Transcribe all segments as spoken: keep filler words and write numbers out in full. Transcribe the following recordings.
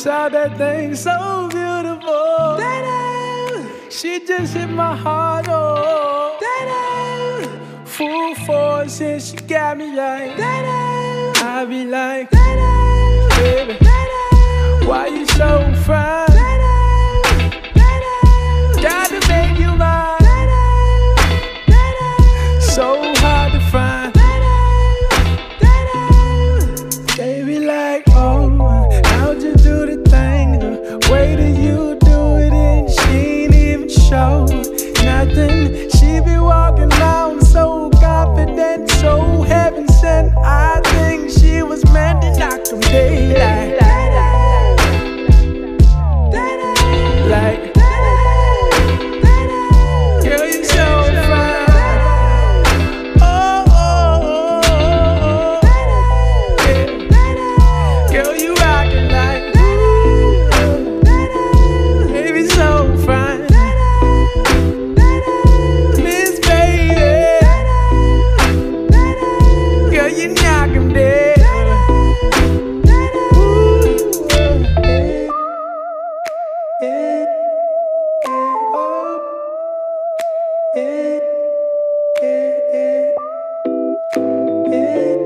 Saw that thing so beautiful. She just hit my heart, oh. Full force and she got me like, I be like, baby, why you so fine? Gotta make you mine. So hard to find. They be like, oh, how'd you do the thing? The way that you do it, and she ain't even show nothing. She be walking around so confident, so heaven sent. I think she was meant to knock them daylight. Like, girl, you so fine. Oh, oh, oh, oh, oh. Yeah. Girl, you rockin' like, ooh, baby, so fine. Miss Baby, girl, you knock 'em dead. Ooh, yeah, yeah, oh, yeah, yeah, yeah,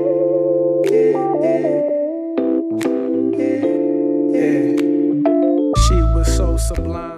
yeah, yeah, yeah. She was so sublime.